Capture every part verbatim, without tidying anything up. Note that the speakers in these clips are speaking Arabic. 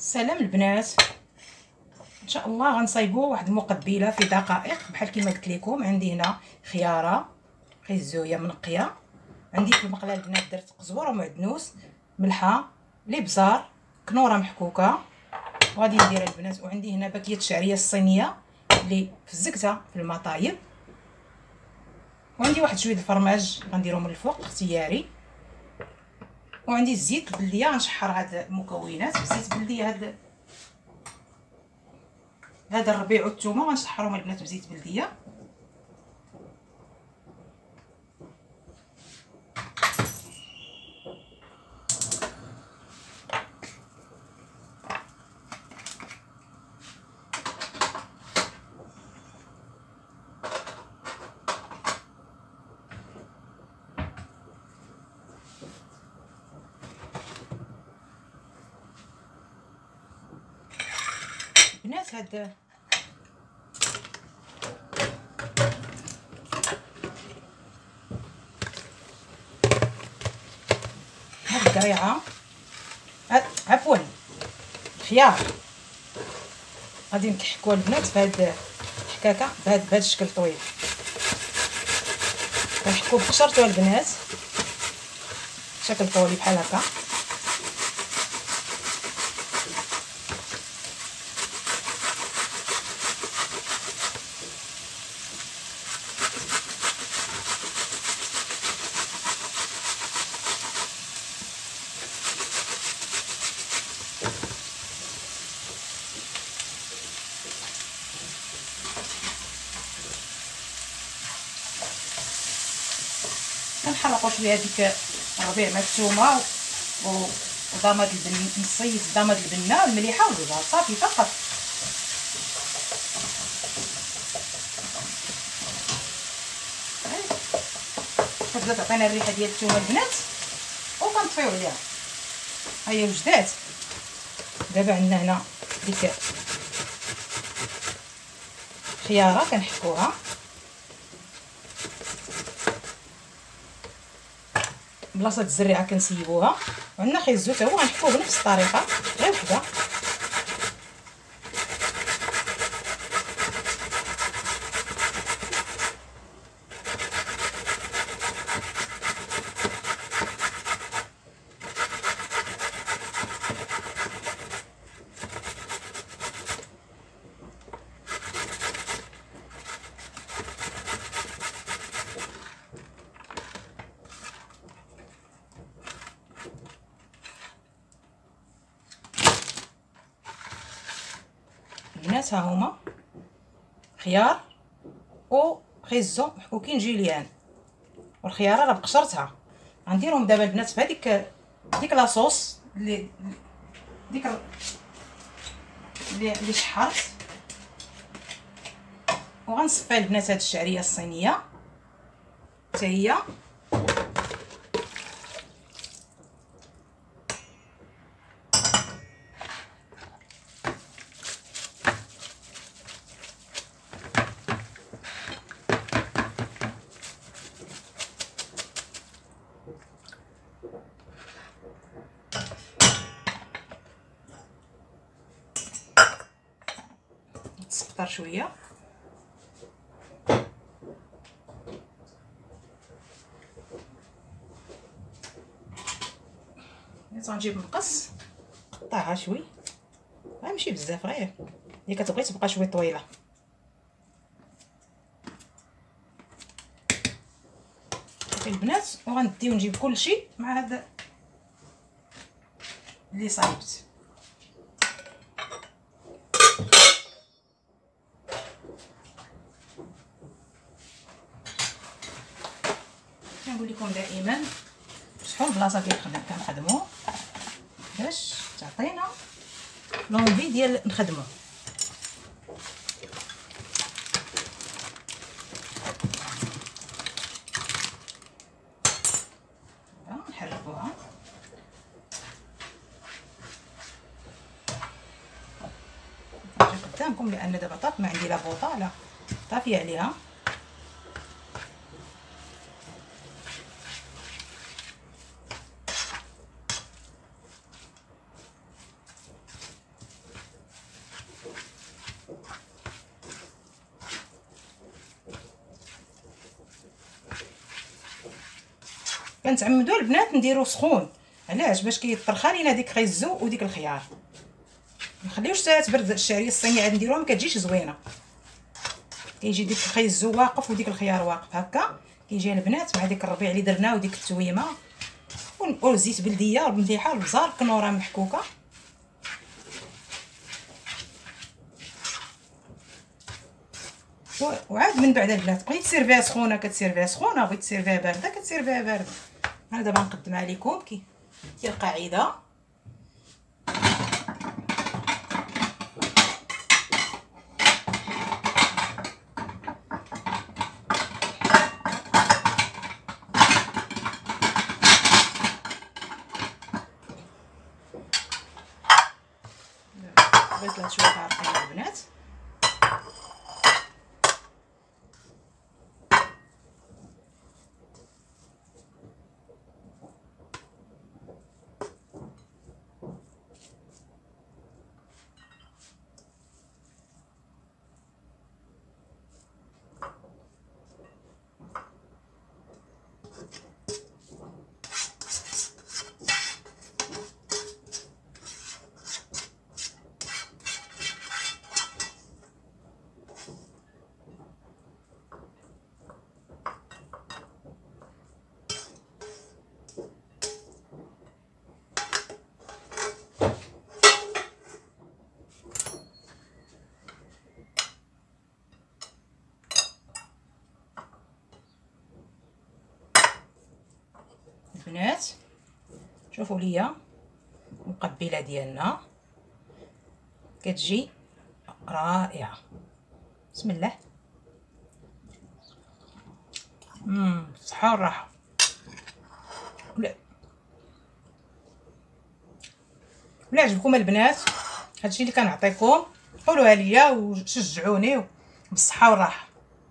سلام البنات، ان شاء الله غنصايبوا واحد المقبله في دقائق بحال كما قلت لكم. عندي هنا خياره خيزويه منقيه، عندي في المقله البنات درت قزبر ومعدنوس، ملحه، الابزار، كنوره محكوكه وغادي نديرها البنات. وعندي هنا باكيه الشعريه الصينيه اللي فزكتها في الماء طايب، وعندي واحد شويه الفرماج غنديرو من الفوق اختياري، وعندي الزيت البلديه غنشحر هاد المكونات بزيت بلديه. هاد هذا الربيع والثومه غنشحرهم البنات بزيت بلديه. البنات هاد هاد القريعه، عفوا الخيار، غادي نكحكوها البنات بهاد الحكاكه بهاد بهاد الشكل طويل. كنحكوه بقشرته البنات بشكل طولي بحال هكا. كنحرقوا شويه هذيك الربيع مع الثومه وضماد البن، نصيص ضماد البنه والمليحه والبزار صافي فقط. كتبدا تعطينا الريحه ديال الثومه البنات وكنطفيو عليها. ها هي وجدات. دابا عندنا هنا ديك خياره كنحكوها بلاصه الزريعه كنسيبوها، وعندنا خيزو حتى هو غنحكوه بنفس الطريقه غير وحده. البنات ها هما خيار وخيزو محكوكين جيليان، والخياره راه بقشرتها. غنديرهم دابا البنات في هذيك ديك لاصوص اللي ديك اللي اللي شحرت، وغنصفي البنات هاد الشعريه الصينيه حتى هي. تسقطر شويه غنجيب مقص نقطعها شوي، ماشي بزاف غير اللي كتبغي تبقى شويه طويله. صافي البنات، وغنديو نجيب كلشي مع هذا اللي صايبت. كنقول لكم دائما شحال بلاصه كنخدم كنخدموا باش تعطينا لونفي ديال نخدموا. نحركوها قدامكم لان دابا طاف ما عندي لا بوطه لا طافيه عليها. كنتعمدوا البنات نديرو سخون. علاش؟ باش كيطرخا لينا ديك خيزو وديك الخيار. ما نخليوش حتى تبرد. الشعريه الصينيه عاد نديروها ما كتجيش زوينه، كيجي ديك الخيزو واقف وديك الخيار واقف هكا. كيجي البنات مع ديك الربيع اللي درنا وديك التويمه والزيت بلديه مليحه البزار كنوره محكوكه. وعاد من بعد البنات بغيتي تسيرفيها سخونه كتسيرفيها سخونه، بغيتي تسيرفيها بارده كتسيرفيها بارده. انا دابا نقدمها لكم كي هي القاعده. بغيت لها شويه عارفين البنات. البنات شوفوا ليا المقبله ديالنا كتجي رائعه. بسم الله. امم صحه والراحه. ولا ولا عجبكم البنات هادشي اللي كنعطيكم قولوها ليا وشجعوني بالصحه والراحه.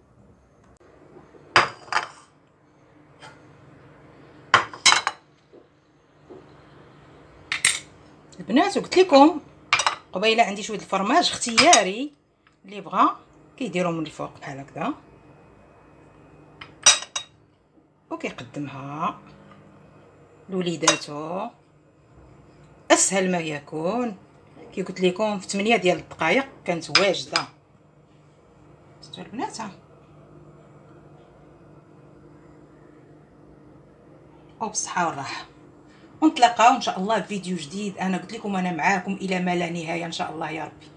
البنات وقلت لكم قبيله عندي شويه الفرماج اختياري، اللي بغى كيديروا من الفوق بحال هكذا وكيقدمها لوليداتو. اسهل ما يكون. كي قلت لكم في ثمانية ديال الدقائق كانت واجده. شفتوا البنات؟ وبالصحه والراحه. ونتلاقاو ان شاء الله في فيديو جديد. انا قلت لكم انا معاكم الى ما لا نهايه ان شاء الله يا ربي.